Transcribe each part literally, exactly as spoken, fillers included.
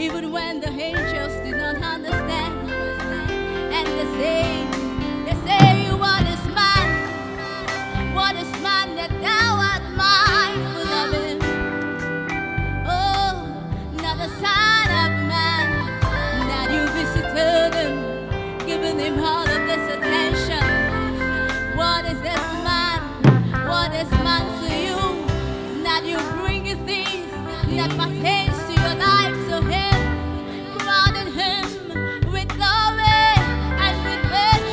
even when the angels did not understand. And they say, they say, what is man? What is man that thou art mindful of him? Oh, not the Son of Man, that you visited him, giving him all of this attention. What is this man? What is man to you? That you bring things that pertains to your life to him, crowning him with glory and with virtue.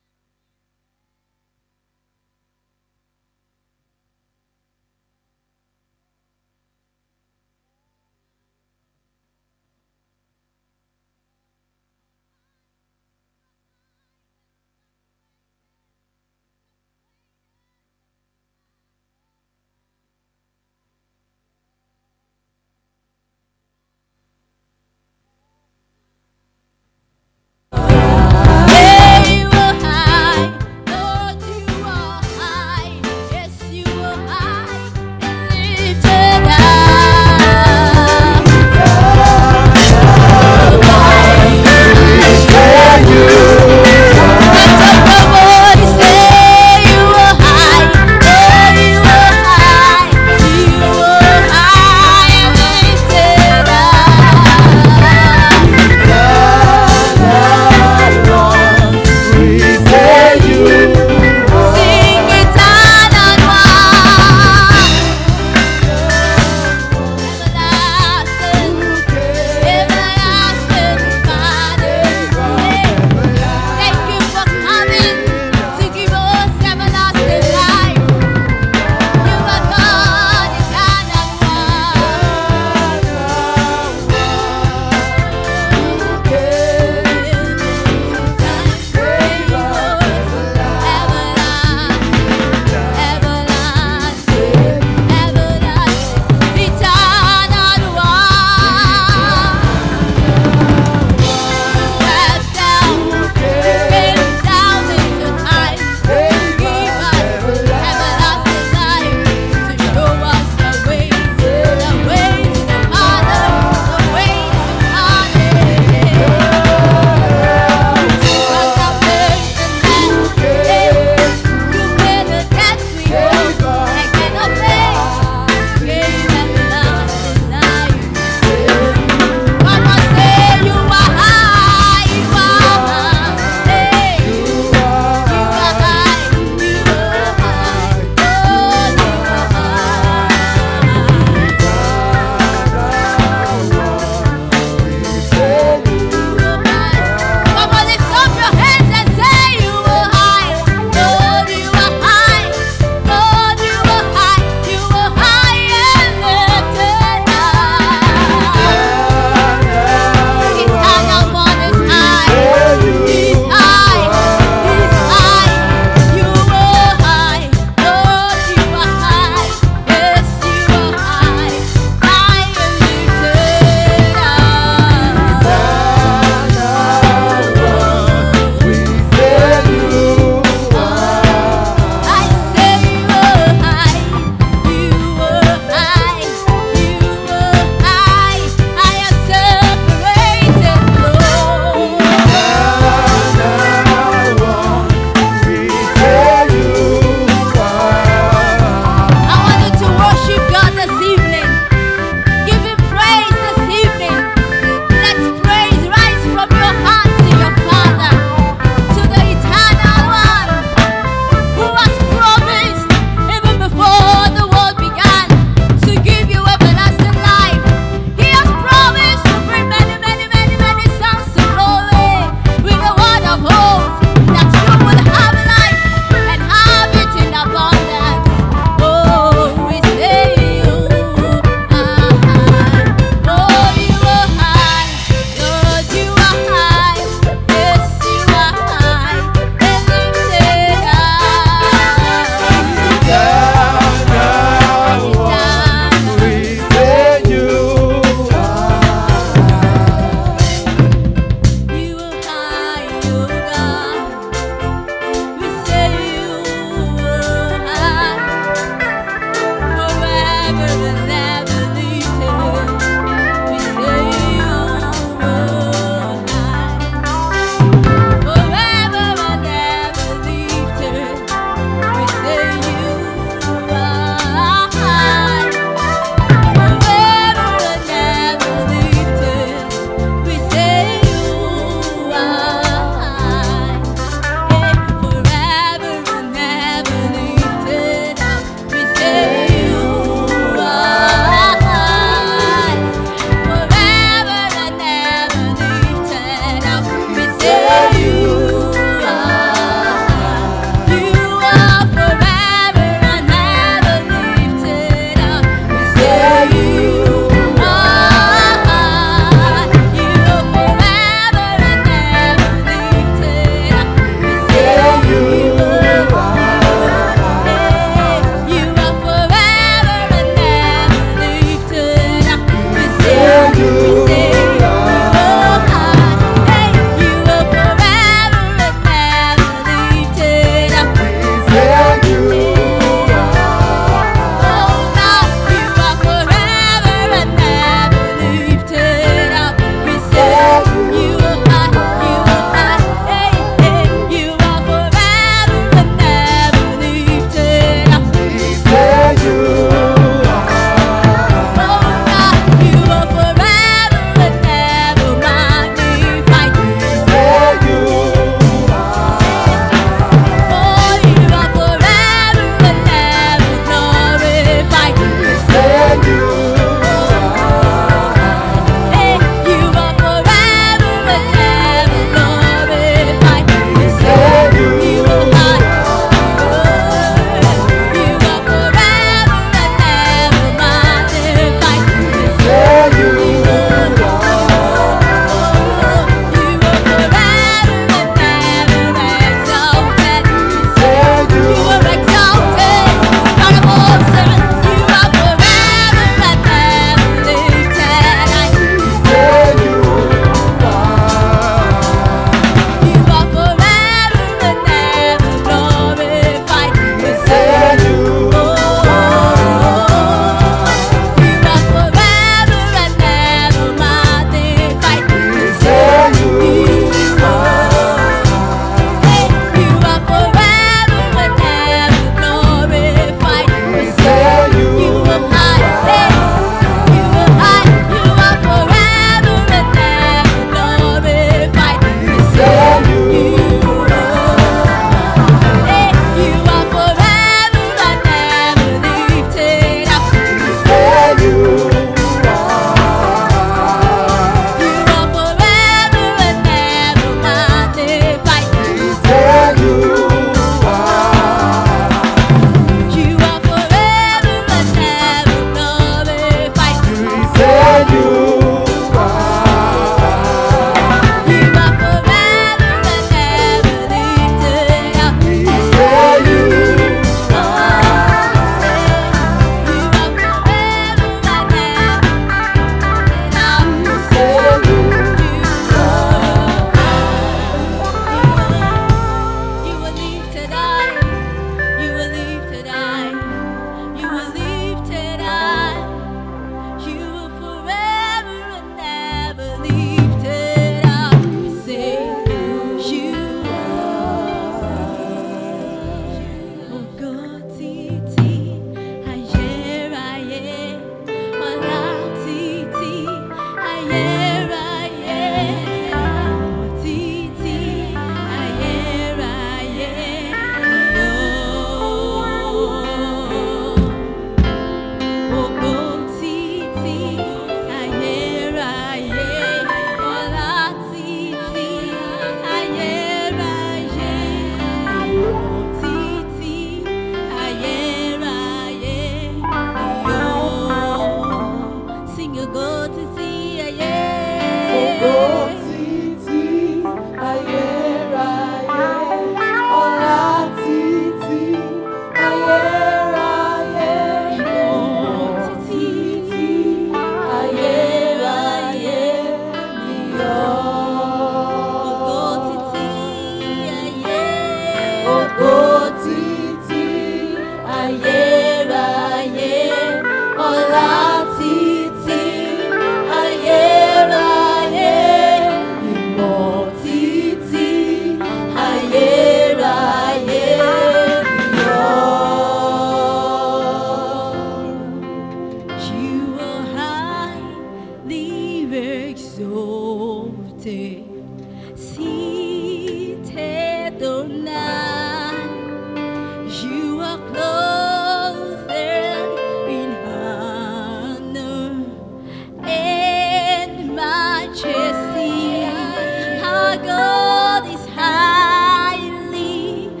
You are clothed in honor and majesty. Our God is highly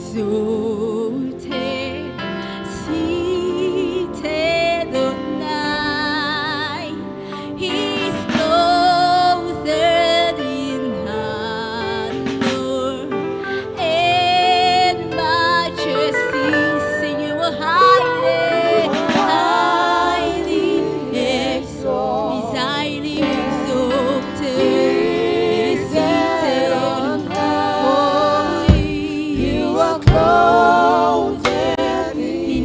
exalted, seated on high. He's clothed in honor and majesty. Sing you are highly, highly exalted. He's highly exalted. He's seated on high. You are clothed in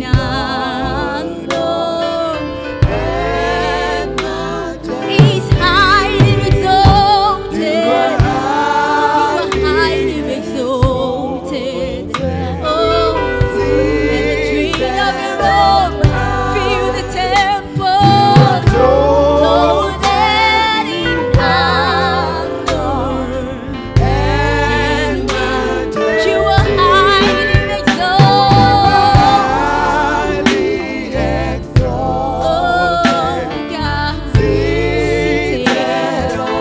honor and majesty. He's highly exalted. You are highly exalted. Oh, and the train of your robe fill the temple. Clothed in honor and majesty. You are highly exalted. Oh, God. Seated on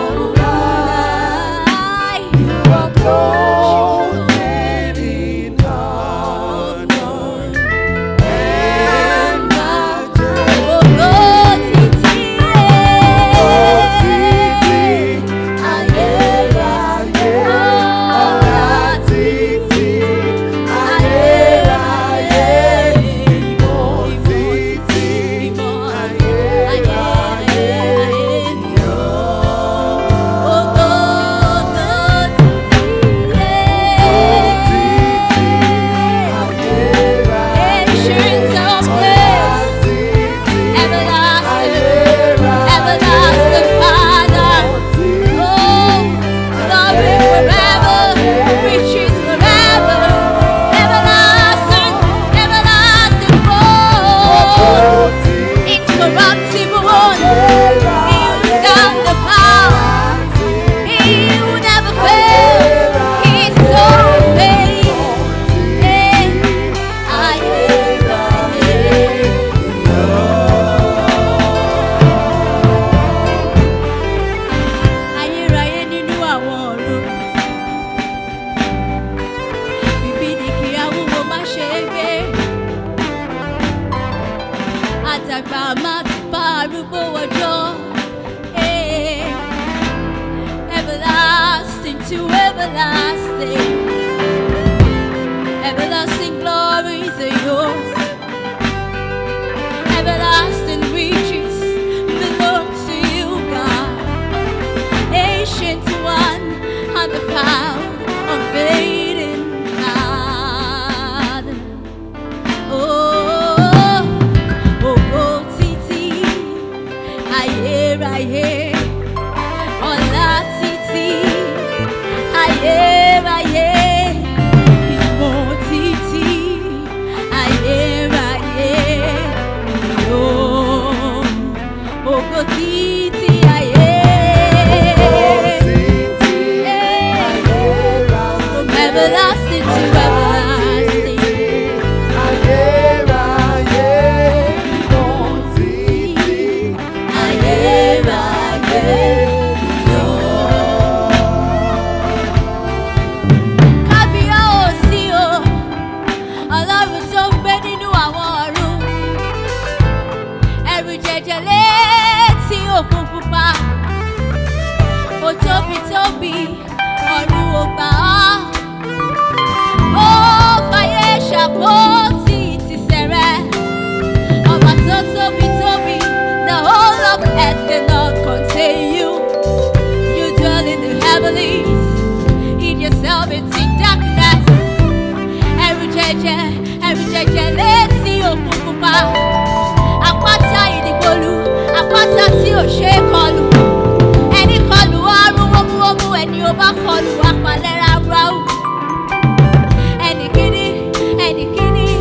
high. You are clothed in honor and majesty. Oh, God, Ancients of days, everlasting, everlasting Father. Oh, glory forever, riches forever, everlasting, everlasting God, incorruptible one. He who stands the power, He who never fails. He's so faithful. I ayérayé nínú àwọn ọ̀run, bíbí ni kí awúwo má ṣe é gbé, àtàgbà má ti bá arúgbó ọjọ́. Eh, Everlasting to everlasting, everlasting glories are yours. Everlasting riches belong to you, God. Ancient one, undefiled, unfading God. Oh, oh, oh, títí, ayérayé, ọlá títí, ayérayé, ìmọ̀ títí, ayérayé, ìyọ̀, ògo títí ayé. From everlasting to everlasting. Ayérayé, ìyọ̀. Kábíyèsí o, Ọlọ́run tó ń gbé nínú àwọn ọ̀run, ẹ̀rù jẹ̀jẹ̀ létí òkun pupa, ó tóbi tóbi, ọ̀run ò gbà ọ́. Ó fàyè ṣàpótí ìtìsẹ̀ rẹ̀, ọba tó tóbi tóbi, the whole of earth cannot contain you. You dwell in the heavenlies, in yourself it's in darkness. Ẹ̀rù jẹ̀jẹ̀, ẹ̀rù jẹ̀jẹ̀ létí òkun pupa, àpáta ìdìgbòlù, àpáta tí ò ṣe é kọlù. Ẹni kọlù ọrùn wómúwómú, ẹni ó bá kọlù apalẹ̀ ráúráú. Ẹni kíní, ẹni kíní,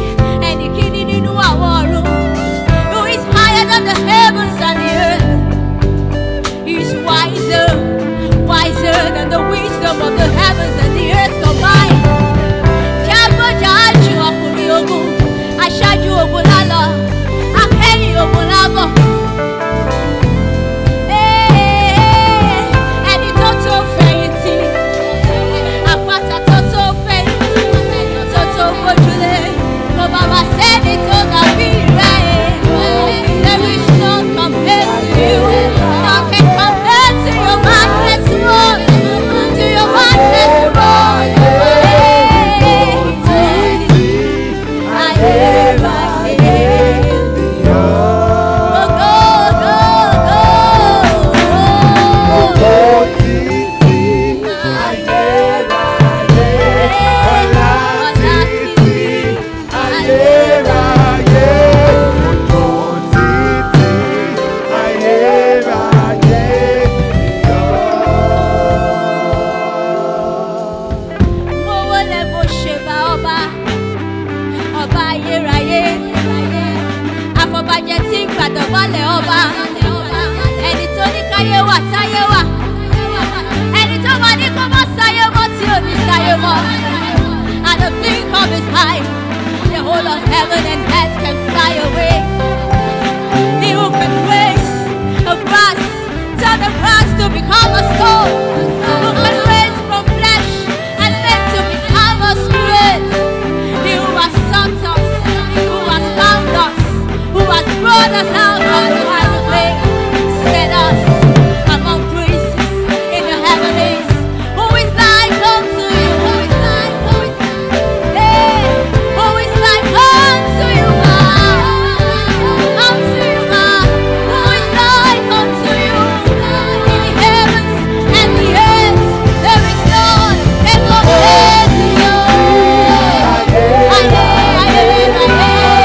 ọba ayérayé. Àfọ̀bàjẹ́ tí ń gbàdọ̀ wálẹ̀ ọba. Ẹni tó ní káyé wà táyé wà. Ẹni tó máa ní kó má sáyé mọ́ tí ò ní sáyé mọ́. At the blink of his eye, the whole of heaven and earth can fly away. He who can raise a grass, turn the grass to become a stone. Who can raise from flesh and make to become a spirit. He who has sought us, who has found us, who has brought us out of the highway, set us among priests in the heavens. Who is like unto you? Who is like unto you? Hey, who is like unto you, God? Unto you, God. Who is like unto you? In the heavens and the earth, there is none that compares to you. Aye, aye, aye,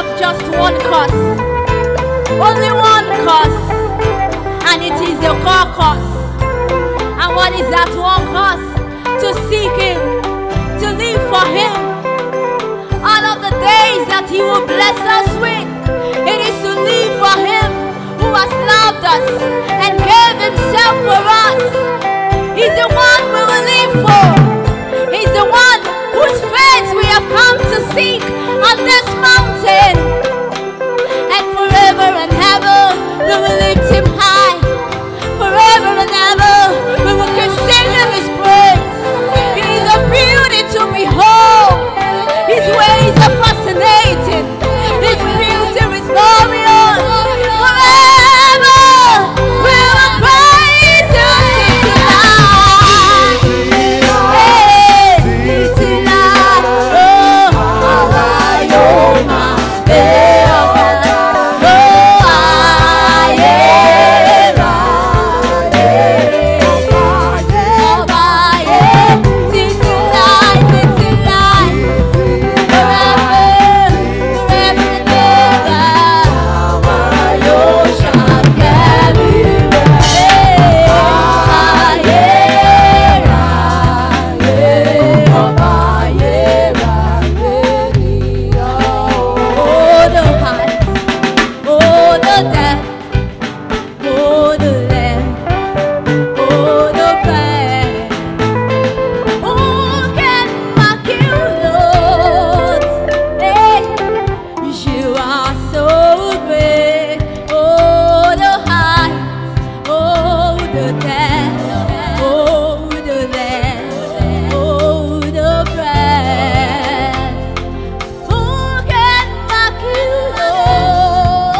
have just one cause, only one cause, and it is the core cause. And what is that one cause? To seek Him, to live for Him. All of the days that He will bless us with, it is to live for Him who has loved us and gave Himself for us. He's the one we will live for. He's the one whose face we have come to seek on this mountain. And forever and ever we will lift Him high. Forever and ever we will keep singing His praise. He is a beauty to behold. His ways are fascinating. His beauty is glorious. Forever we will praise Him tonight. Hey, tonight. Oh, I oh my day. Oh, I am. Oh, I am. Tonight, tonight. Forever, forever and ever. I shall carry away. I am. Oh, the heights, oh, the depth, oh, the land, oh, the breadth. Who can mark you, Lord? Hey, you are so great. Oh, the heights, oh, the depth, oh, the land, oh, the breadth. Who can mark you, Lord?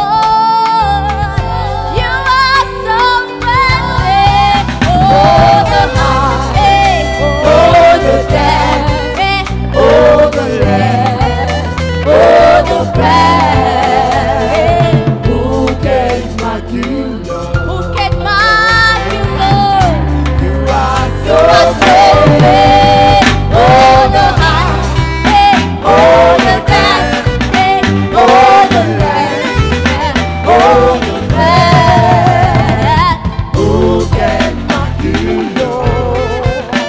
You are so great. Oh, the heights, eh, oh, the depth, eh, oh, the land, oh, the breadth. Who can mark you, Lord? Who can mark you, Lord? You are You so are so great. Oh, the heights, eh, oh, the depth, eh, oh, the land, eh, oh, the breadth. Who can mark you, Lord?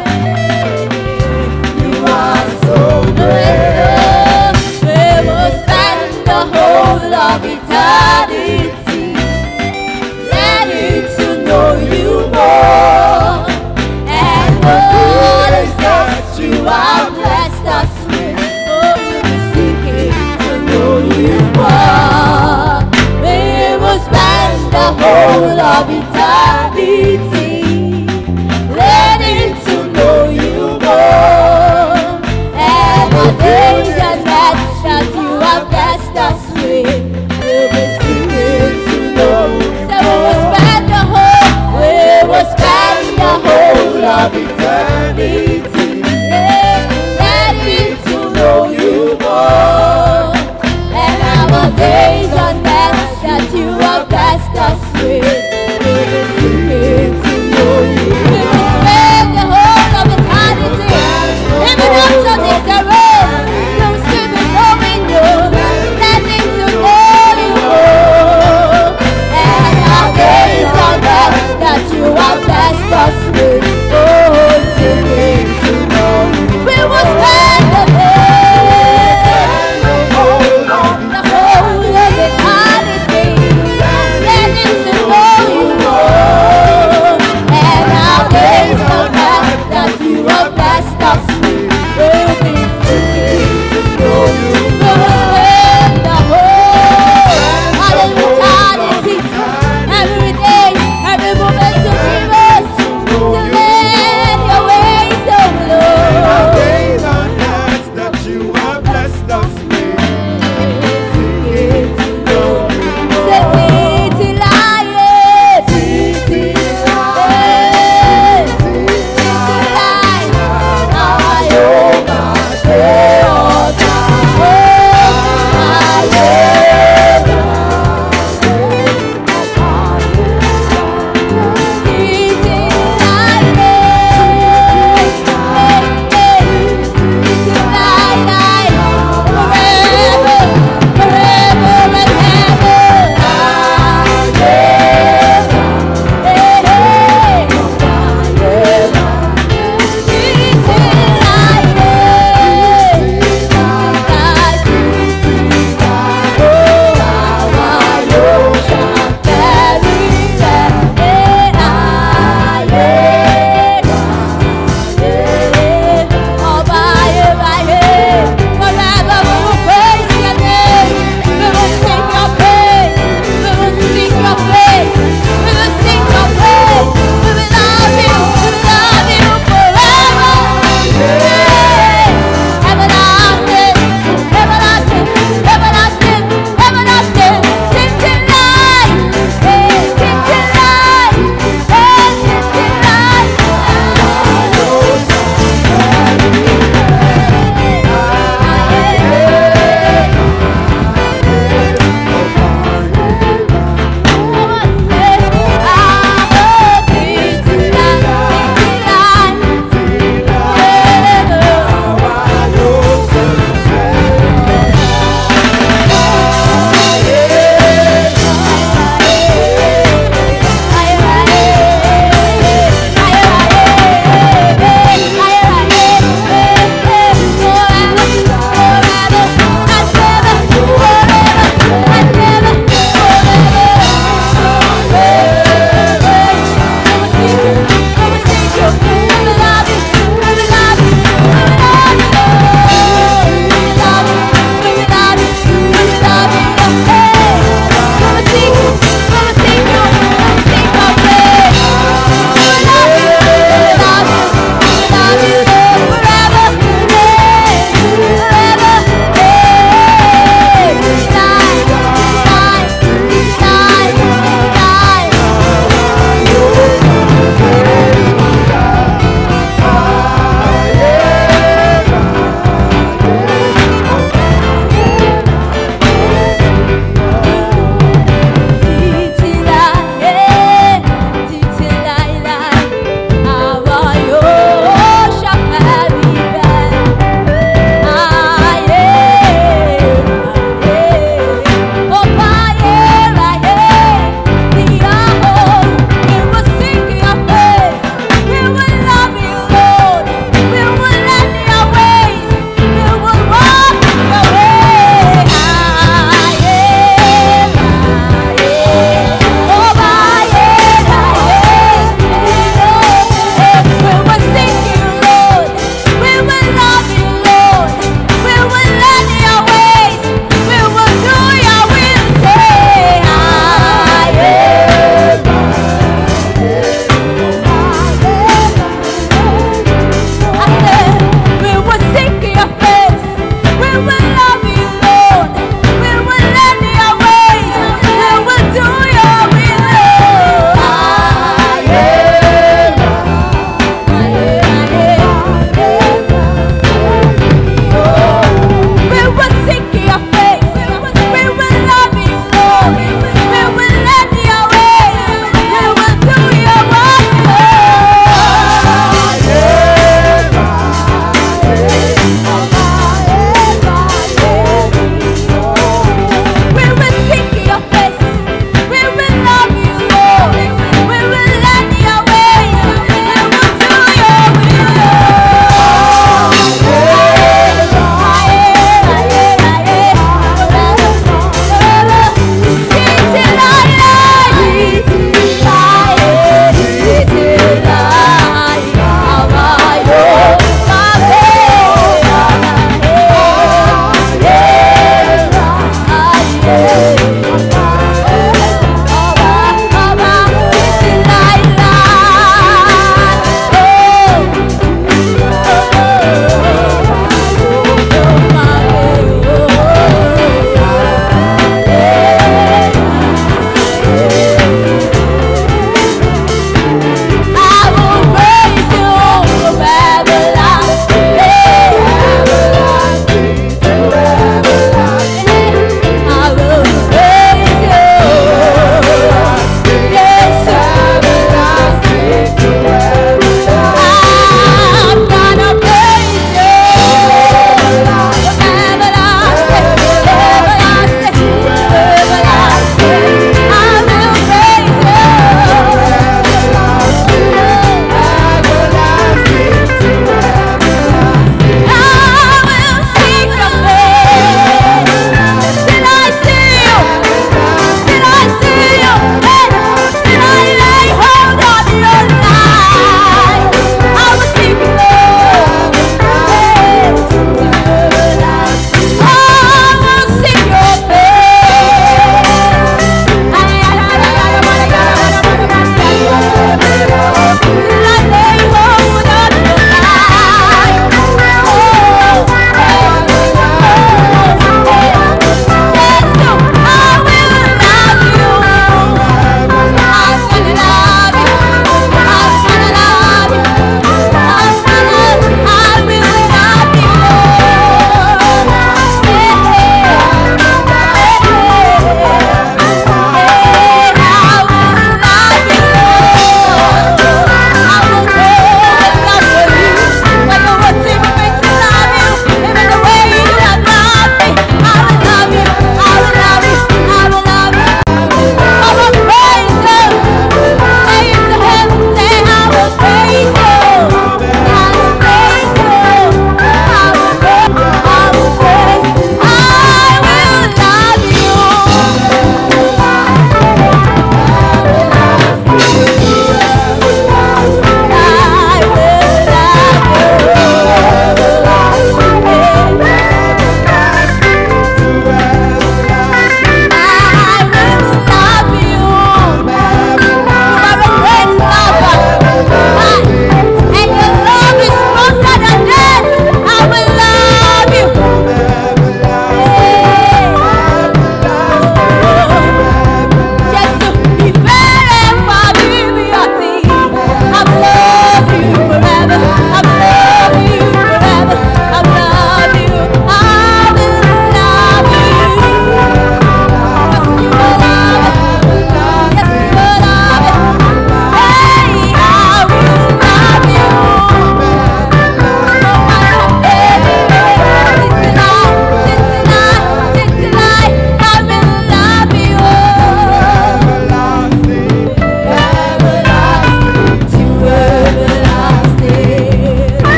You are so great. We will spend the whole of eternity getting to know you more. And what is that you have blessed us with? Oh, we will seek to know you more. We will spend the whole of eternity learning to know you more. And the days and nights that you have blessed us with, we will seek to know you more. So we will spend the whole, we will spend the whole of eternity, yeah, learning to know you more. And our days and nights that you have blessed us with, we will seek to know you more. We will spend the whole of eternity, even after this road, we'll still be knowing you, letting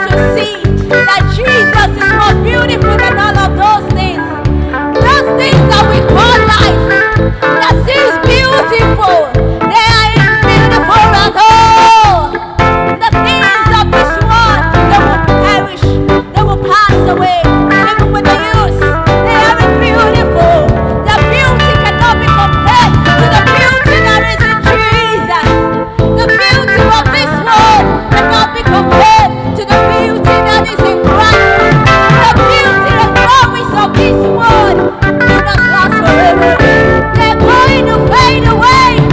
to see that Jesus is more beautiful than all of those things. Those things that we call life, that seems beautiful, they ain't beautiful at all. The things of this world, they will perish, they will pass away. Even with the youth, they aren't beautiful. The beauty cannot be compared to the beauty that is in Jesus. The beauty of this world cannot be compared to the beauty that is in Christ. The beauty and glories of this world do not last forever. They're going to fade away.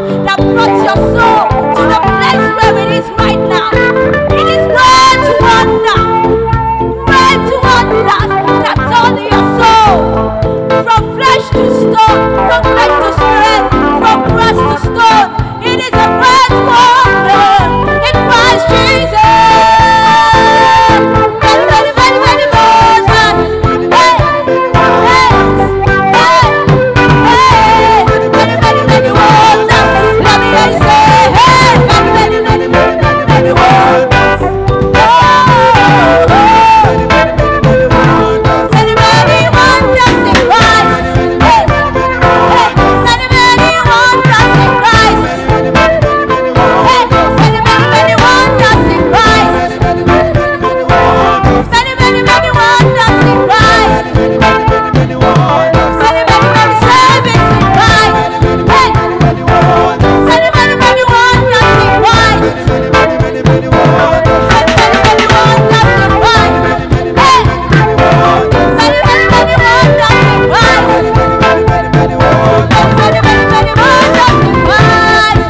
that brought your soul to the place where it is right now. It is great wonder, great wonder that turned your soul from flesh to stone, from flesh to spirit, from brass to stone. It is a great wonder in Christ Jesus. Many, many, many, many more times. Hey, hey, hey, hey. Many, many, many wonders. Let me hear you say, hey, many, many, many, many, many, many wonders. Oh, oh, oh. Many, many wonders in Christ. Hey, hey, many, many wonders in Christ. Hey, many, many, many wonders in Christ. Many, many, many wonders in Christ. Many, many, many servants in Christ. Hey, many, many, many wonders in Christ. Many, many, many wonders in Christ. Hey, many, many, many wonders in Christ. Many, many, many wonders in Christ.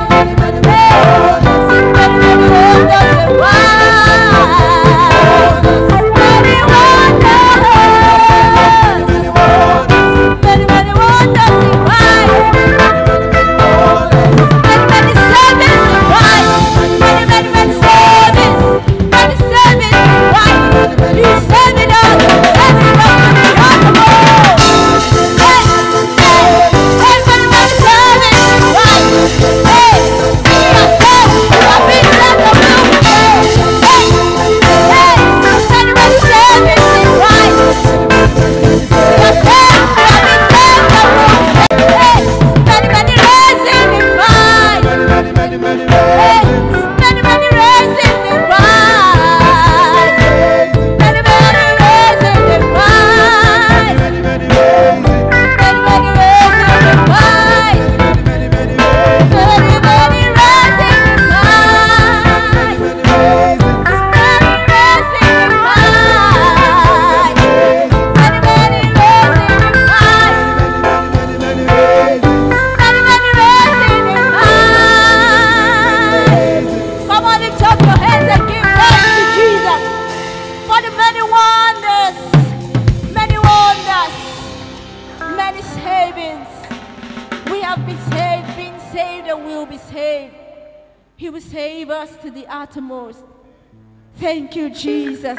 Uttermost. Thank you, Jesus.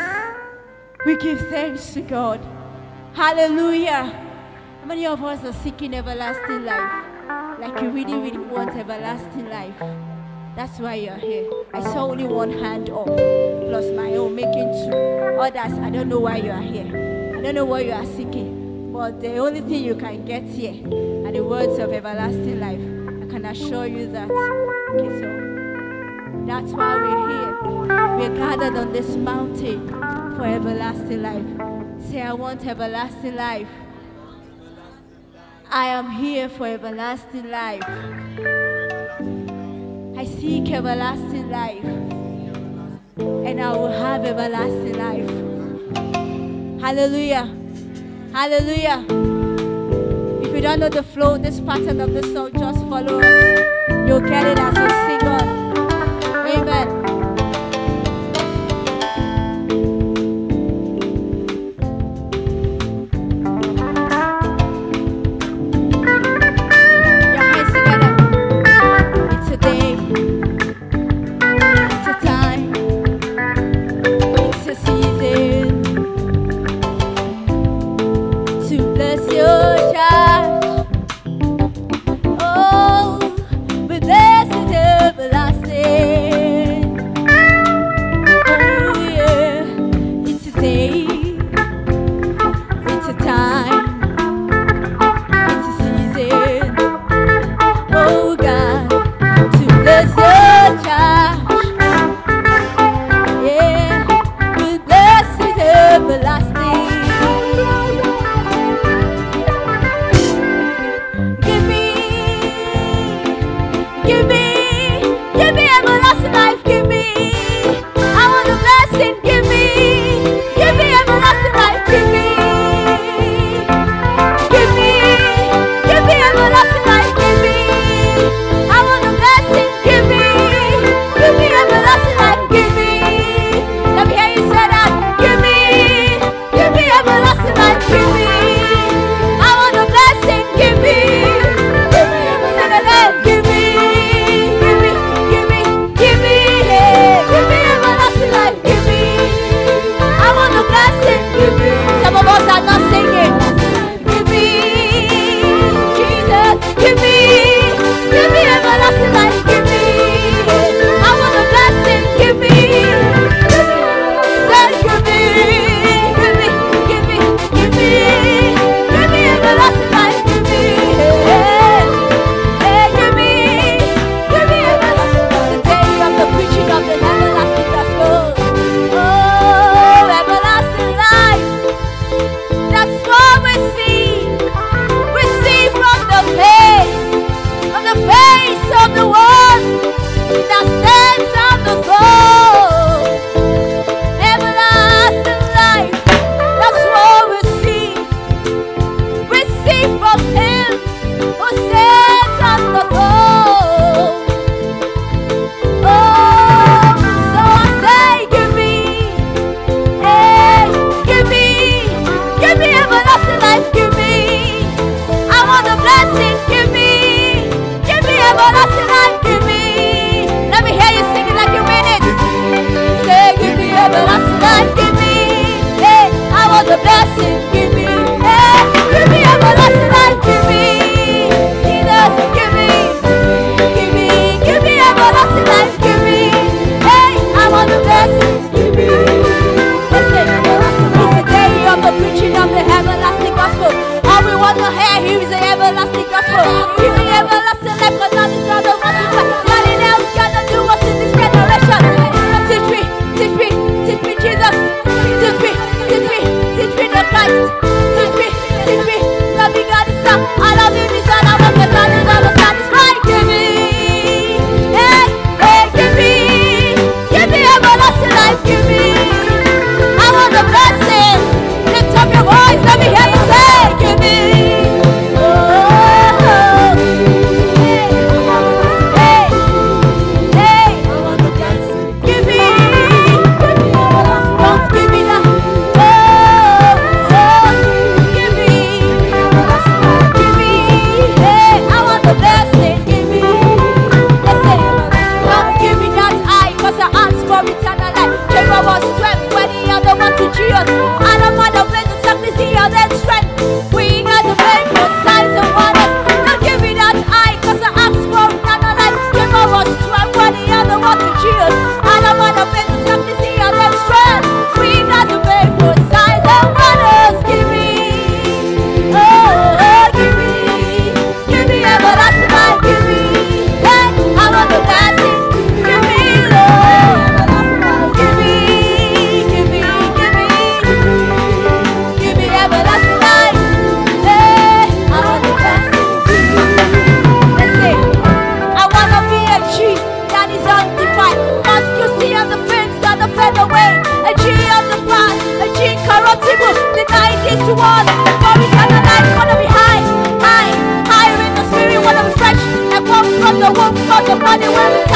We give thanks to God. Hallelujah. How many of us are seeking everlasting life? Like you really, really want everlasting life. That's why you're here. I saw only one hand up, plus my own, making two. Others, I don't know why you are here. I don't know what you are seeking. But the only thing you can get here are the words of everlasting life. I can assure you that. Okay, so that's why we're here. We're gathered on this mountain for everlasting life. Say, I want everlasting life. I am here for everlasting life. I seek everlasting life. And I will have everlasting life. Hallelujah. Hallelujah. If you don't know the flow, this pattern of the song, just follow us. You'll get it as we sing on. Amen. Your hands together. It's a day. It's a time. It's a season to bless your child. Oh, but this is it.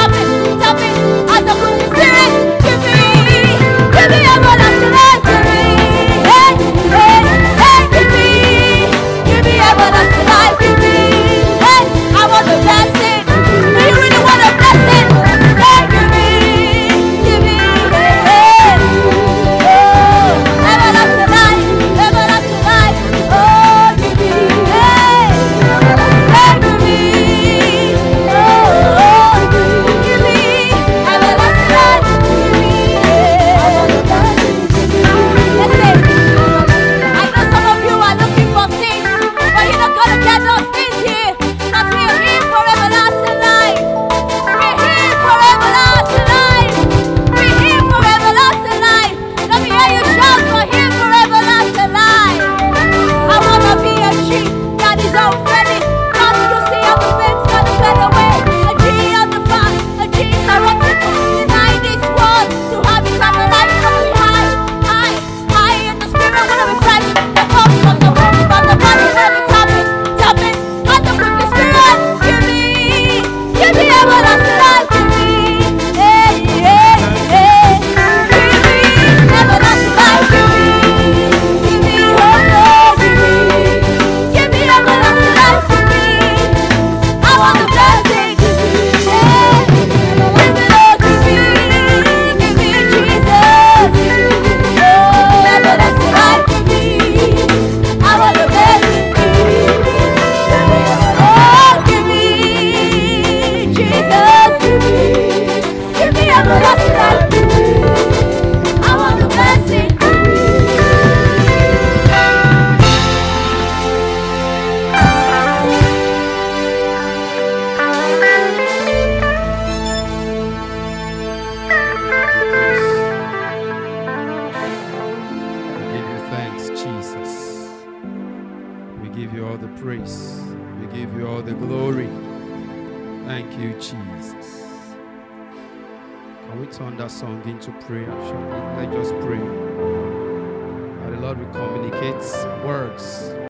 tap it, tap it. As the Holy Spirit, give me, give me everlasting life. Give me, hey, hey, hey, give me, give me everlasting life. Give me, hey, I want the blessing. Do you really want a blessing? Hey, give me, give me, hey, oh, everlasting life, everlasting life. Oh, give me, hey, hey, give me, oh, give me everlasting life. Give me, listen, I know some of you are looking for things, but you're not gonna get those things here. Cause we are here for everlasting life. We're here for everlasting life. We're here for everlasting life. Let me hear you shout, we're here for everlasting life. I wanna be a sheep that is unfriendly. Not to see how the fence gonna fade away. A tree on the vine, a tree that rotten. Deny this world to have eternal life. Gonna be high, high, high in the spirit. Wanna be fresh. That comes from the womb, from the body. Wanna be tapping, tapping. As the quick spirit, give me, give me everlasting life. Give me, hey, hey, hey. Give me everlasting life. Give me, give me, oh Lord, give me, give me everlasting life. Give me, I want the blessing. Give me, yeah. Give me, Lord, give me, give me Jesus. Oh, everlasting life. Give me, I want the blessing. Oh, give me, Jesus. Give me, give me everlasting life. Give me, I want the blessing. We give you thanks, Jesus. We give you all the praise. We give you all the glory. Thank you, Jesus. Can we turn that song into prayer? Shall we? Let's just pray. That the Lord will communicate words